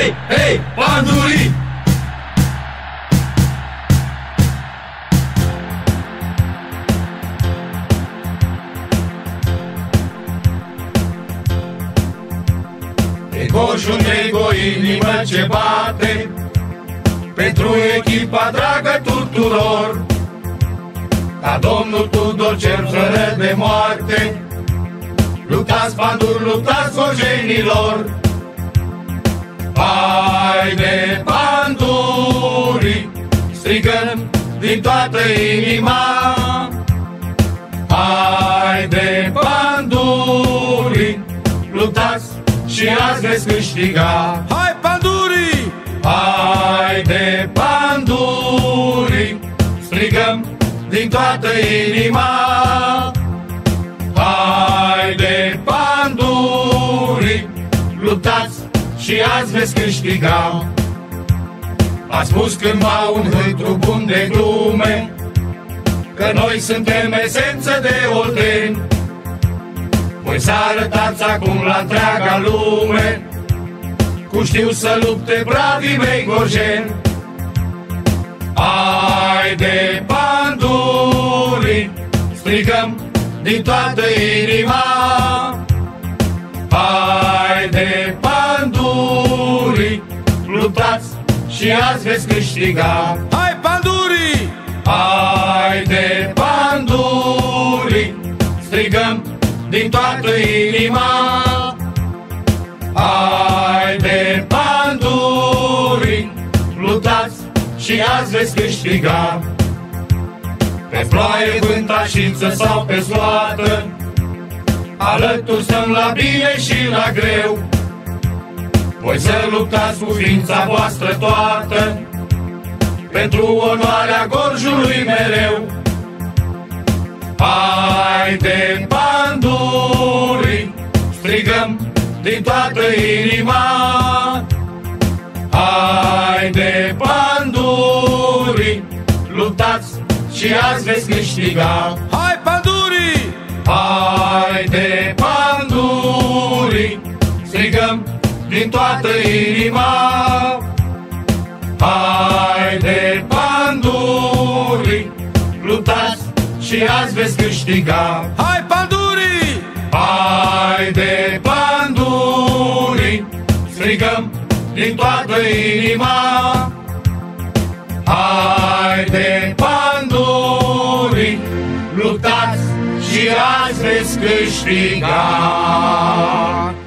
hei, hei, pandurii! E Gorjul Nego, inimă ce bate pentru echipa dragă tuturor, ca domnul Tudor cel fără de moarte. Luptați, panduri, luptați, gorjenilor! Haide, pandurii, strigăm din toată inima! Haide, pandurii, luptați și azi veți câștiga! Hai, pandurii! Haide, pandurii, strigăm din toată inima! Haide, pandurii, luptați și azi veți câștiga! A spus cândva un hântru bun de glume că noi suntem esență de olteni. Voi să arătați acum la întreaga lume cum știu să lupte bravii mei gorjeni. Haide, pandurii, strigăm din toată inima! Haide, pandurii, luptați și azi veți câștiga! Hai, pandurii! Haide, pandurii, strigăm din toată inima! Haide, pandurii, luptați și azi veți câștiga! Pe ploaie, vânt, așință sau pe soată, alături stăm la bine și la greu. Voi să luptați cu ființa voastră toată pentru onoarea Gorjului mereu. Haide, pandurii, strigăm din toată inima! Haide, pandurii, luptați și azi veți câștiga! Hai, pandurii! Haide, pandurii, strigăm din toată inima! Haide, pandurii, luptați și azi veți câștiga! Hai, pandurii! Haide, pandurii, strigăm din toată inima! Haide, pandurii, luptați și azi veți câștiga!